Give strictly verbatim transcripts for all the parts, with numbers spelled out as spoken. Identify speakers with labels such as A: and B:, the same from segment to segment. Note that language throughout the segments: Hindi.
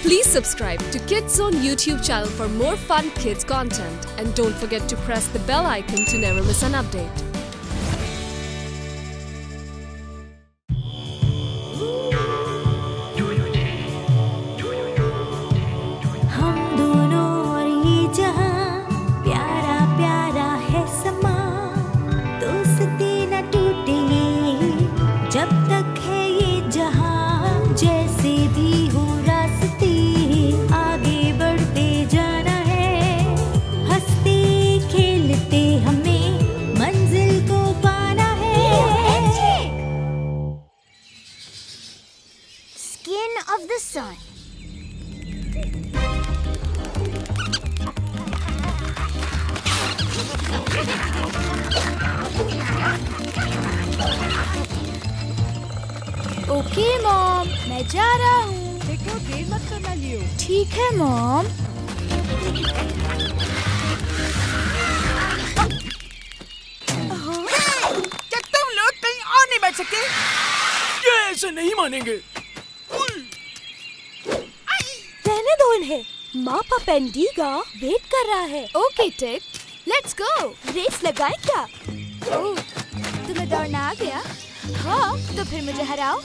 A: Please subscribe to Kids Zone YouTube channel for more fun kids content and don't forget to press the bell icon to never miss an update.
B: Skin of the sun.
C: Okay mom, मैं जा रहा हूँ।
D: देखो देर मत करना लियो।
C: ठीक है मॉम।
D: क्या तुम लोग कहीं और नहीं बैठ सकते?
E: ये ऐसे नहीं मानेंगे।
C: रहने दो इन्हें। मापा पेंडीगा वेट कर रहा है।
A: Okay, Tick, let's go.
C: Race लगाए क्या?
A: ओह, तुम्हें दौड़ना आ गया?
C: हाँ, तो फिर मुझे हराओ।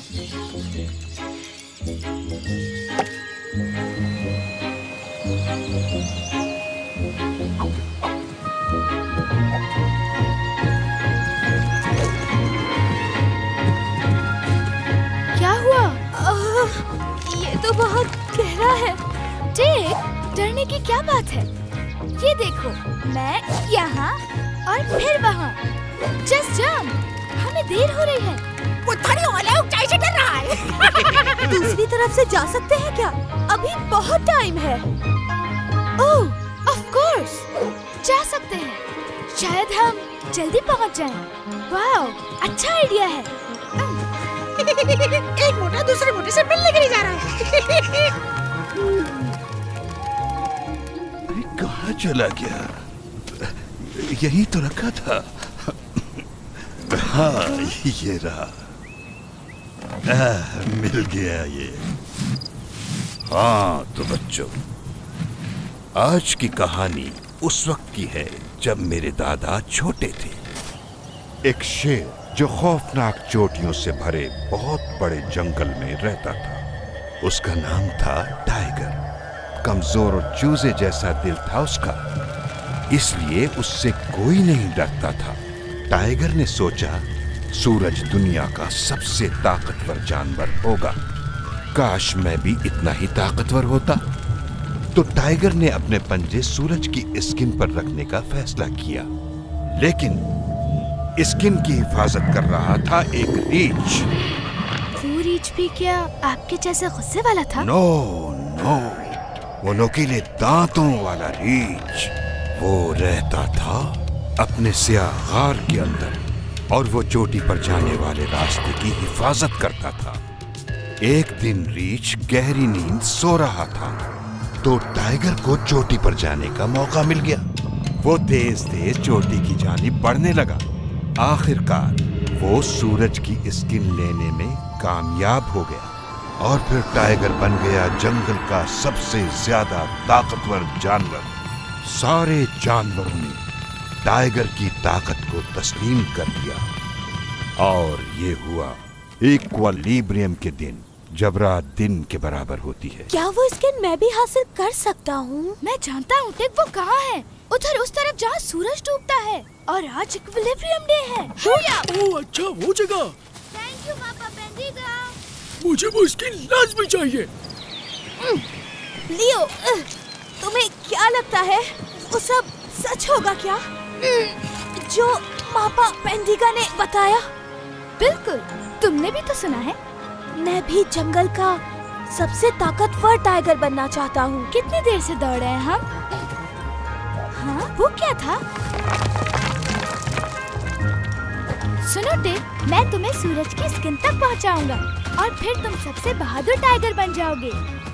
A: क्या हुआ?
C: आह, ये तो बहुत गहरा है।
A: टिक, डरने की क्या बात है? ये देखो,
C: मैं यहाँ और फिर वहाँ।
A: just jump. हमें देर हो रही है।
D: वो थोड़ी वाला ऊंचाई से डर रहा है।
C: दूसरी तरफ से जा सकते हैं क्या? अभी बहुत टाइम है।
A: ओह, of course, जा सकते हैं। शायद हम जल्दी पहुंच जाएं। वाओ, अच्छा आइडिया है।
D: एक मोटा दूसरे मोटे से मिलने के लिए जा रहा है।
F: अरे कहाँ चला गया? यही तो रखा था। हाँ, ये रहा। आ, मिल गया ये। हाँ तो बच्चों, आज की कहानी उस वक्त की है जब मेरे दादा छोटे थे। एक शेर जो खौफनाक चोटियों से भरे बहुत बड़े जंगल में रहता था। उसका नाम था टाइगर। कमजोर और चूजे जैसा दिल था उसका, इसलिए उससे कोई नहीं डरता था। टाइगर ने सोचा, सूरज दुनिया का सबसे ताकतवर जानवर होगा। काश मैं भी इतना ही ताकतवर होता। तो टाइगर ने अपने पंजे सूरज की स्किन पर रखने का फैसला किया। लेकिन स्किन की हिफाजत कर रहा था एक रीछ।
A: वो रीछ भी क्या आपके जैसे गुस्से वाला था?
F: नो नो, वो नुकीले दांतों वाला रीछ। वो रहता था अपने स्याह गार के अंदर और वो चोटी पर जाने वाले रास्ते की हिफाजत करता था। एक दिन रीछ गहरी नींद सो रहा था तो टाइगर को चोटी पर जाने का मौका मिल गया। वो तेज तेज चोटी की जानिब बढ़ने लगा। आखिरकार वो सूरज की स्किन लेने में कामयाब हो गया और फिर टाइगर बन गया जंगल का सबसे ज्यादा ताकतवर जानवर। सारे जानवरों ने टाइगर की ताकत को तस्लीम कर लिया और ये हुआ इक्विलिब्रियम के दिन, जब रात दिन के बराबर होती है।
C: क्या वो स्किन मैं भी हासिल कर सकता हूँ?
A: मैं जानता हूँ टिक, वो कहाँ है? उधर उस तरफ जहाँ सूरज डूबता है और आज इक्विलिब्रियम डे है।
E: ओह अच्छा, वो जगह।
A: थैंक यू पापा पेंडीगा।
E: मुझे वो स्किन लाजमी चाहिए।
C: लियो, तुम्हें क्या लगता है वो सब सच होगा क्या जो पापा पेंडीगा ने बताया?
A: बिल्कुल, तुमने भी तो सुना है।
C: मैं भी जंगल का सबसे ताकतवर टाइगर बनना चाहता हूँ।
A: कितनी देर से दौड़ रहे हैं हम? हाँ, वो क्या था? सुनो टिक, मैं तुम्हें सूरज की स्किन तक पहुँचाऊंगा और फिर तुम सबसे बहादुर टाइगर बन जाओगे।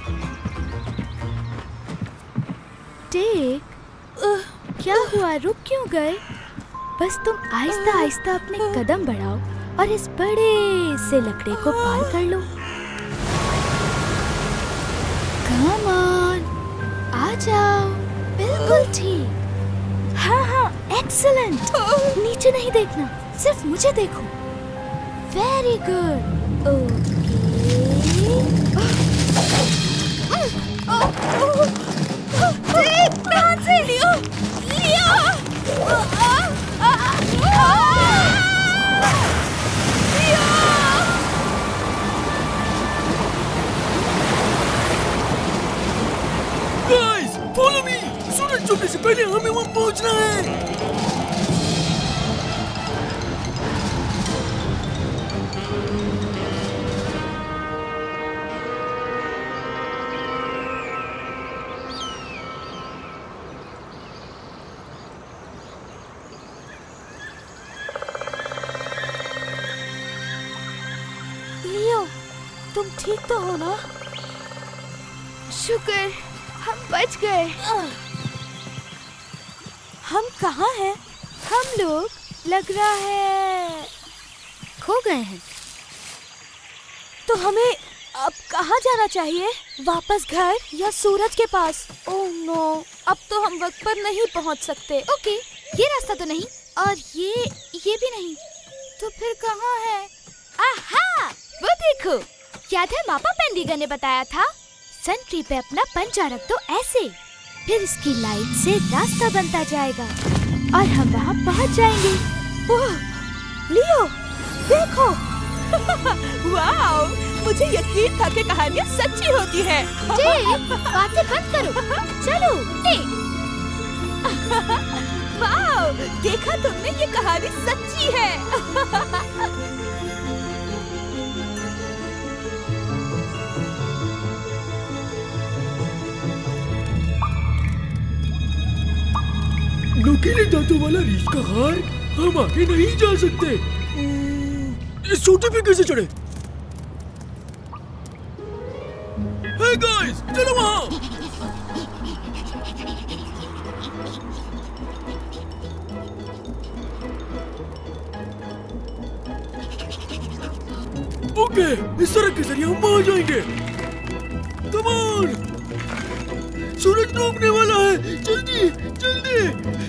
A: टिक, क्या हुआ? रुक क्यों गए? बस तुम आहिस्ता आहिस्ता अपने कदम बढ़ाओ और इस बड़े से लकड़े को पार कर लो। कम ऑन, आ जाओ। बिल्कुल ठीक। हाँ हाँ, एक्सीलेंट। नीचे नहीं देखना, सिर्फ मुझे देखो। Very good. ओके। ध्यान से लियो, लियो।
E: Guys, follow me. सूरज डूबने से पहले हमें वहाँ पहुँचना है।
C: लियो, तुम ठीक तो हो ना?
A: शुक्र, हम बच गए।
C: हम कहाँ हैं?
A: हम लोग लग रहा है खो गए हैं।
C: तो हमें अब कहाँ जाना चाहिए? वापस घर या सूरज के पास? ओह नो, अब तो हम वक्त पर नहीं पहुँच सकते।
A: ओके, ये रास्ता तो नहीं और ये ये भी नहीं। तो फिर कहाँ है? आहा, वो देखो, याद है मापा पेंडिगा ने बताया था, सन ट्री पे अपना पंजा रख दो ऐसे, फिर इसकी लाइट से रास्ता बनता जाएगा और हम वहाँ पहुँच जाएंगे।
C: ओह, लियो, देखो। वाओ, मुझे यकीन था कि कहानियाँ सच्ची होती हैं।
A: टिक, बातें बंद करो, चलो। टिक।
C: वाओ, देखा तुमने, ये कहानी सच्ची है।
E: नुकीले दांतों वाला रीछ का हार, हम आगे नहीं जा सकते। इस चोटी पे कैसे चढ़े? हे गाइस, चलो वहाँ। ओके, इस सड़क के जरिए हम वहाँ जाएंगे। कम ऑन, सूरज डूबने वाला है, जल्दी जल्दी।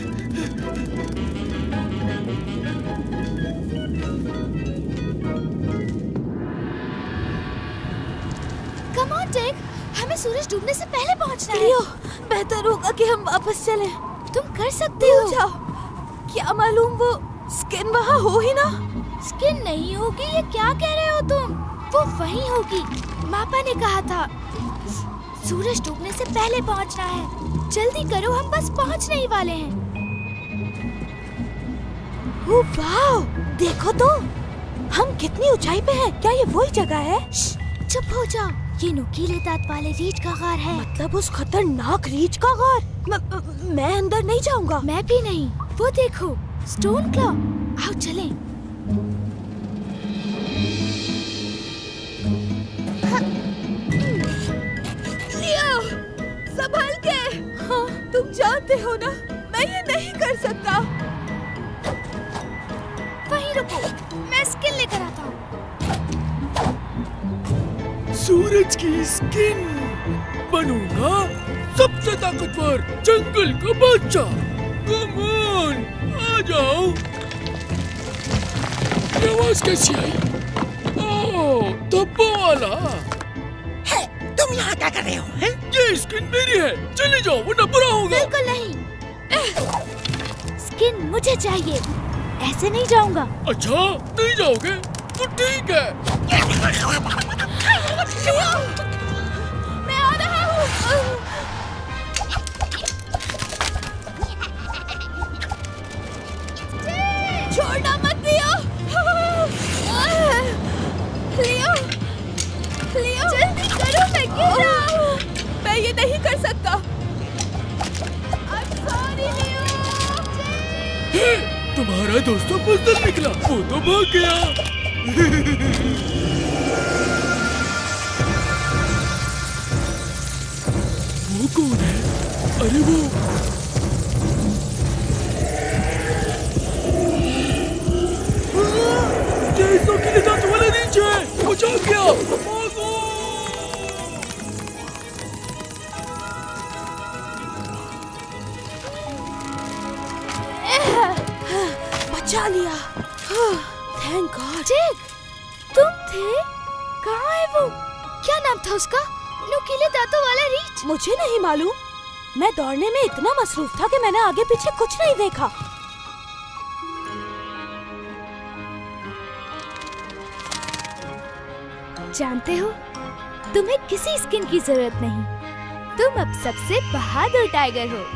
A: कम ऑन टिक, हमें सूरज डूबने से पहले पहुंचना है।
C: लियो, बेहतर होगा कि हम वापस चलें।
A: तुम कर सकते हो।
C: जाओ, क्या मालूम वो स्किन वहाँ हो ही ना।
A: स्किन नहीं होगी, ये क्या कह रहे हो तुम? वो वहीं होगी, मापा ने कहा था। सूरज डूबने से पहले पहुंचना है। जल्दी करो, हम बस पहुंचने ही वाले हैं।
C: ओह वाव, देखो तो, हम कितनी ऊंचाई पे हैं। क्या ये वही जगह है?
A: चुप हो जाओ, ये नुकीले दांत वाले रीछ का गार है।
C: मतलब उस खतरनाक रीछ का गार। म- म- मैं अंदर नहीं जाऊंगा।
A: मैं भी नहीं। वो देखो, स्टोन क्लॉ। आओ चलें।
C: लियो, संभल के। हाँ, तुम जानते हो ना, मैं ये नहीं कर सकता।
A: वहीं रुको, मैं स्किन लेकर आता हूँ।
E: सूरज की स्किन बनूंगा सबसे ताकतवर जंगल का बादशाह। कम ऑन, आ जाओ। ये आवाज कैसी आई? ओह, धब्बा वाला।
D: है, तुम यहाँ क्या कर रहे हो? हैं?
E: ये स्किन मेरी है, चले जाओ वरना बुरा होगा।
A: बिल्कुल नहीं, स्किन मुझे चाहिए, ऐसे नहीं जाऊंगा।
E: अच्छा, नहीं जाओगे तो ठीक है।
C: मैं आ रहा हूँ। छोड़ना मत लियो। लियो, लियो, जल्दी करो, मैं गिर रहा हूँ। मैं ये नहीं कर सकता। I'm sorry, लियो।
E: हे, तुम्हारा दोस्त तो बुज़दिल निकला, वो तो भाग गया। वो कौन है? अरे वो तेज नुकीले दांत वाला रीछ है, वो जा गया। भागो!
C: बचा लिया। Thank God.
A: जैक, तुम थे? कहाँ है वो? क्या नाम था उसका? नुकीले दांतों वाला रीछ?
C: मुझे नहीं मालूम। मैं दौड़ने में इतना मसरूफ था कि मैंने आगे पीछे कुछ नहीं देखा।
A: जानते हो, तुम्हें किसी स्किन की जरूरत नहीं। तुम अब सबसे बहादुर टाइगर हो।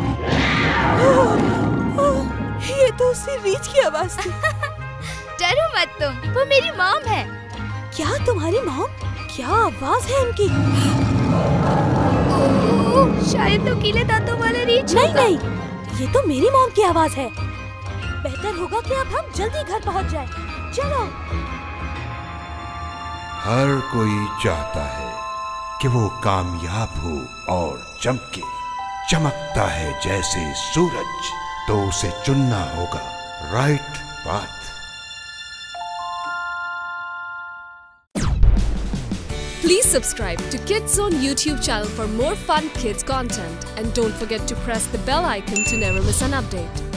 C: ये तो उसी रीछ की आवाज थी।
A: डरो मत तुम, वो मेरी मॉम है।
C: क्या तुम्हारी मॉम? क्या आवाज है इनकी?
A: ओह, शायद नुकीले दांतों वाला रीछ
C: नहीं
A: होगा।
C: नहीं, ये तो मेरी मॉम की आवाज है। बेहतर होगा कि अब हम जल्दी घर पहुंच जाएं। चलो।
F: हर कोई चाहता है कि वो कामयाब हो और चमके। चमकता है जैसे सूरज, तो उसे चुनना होगा right path.
B: Please subscribe to Kids Zone YouTube channel for more fun kids content, and don't forget to press the bell icon to never miss an update.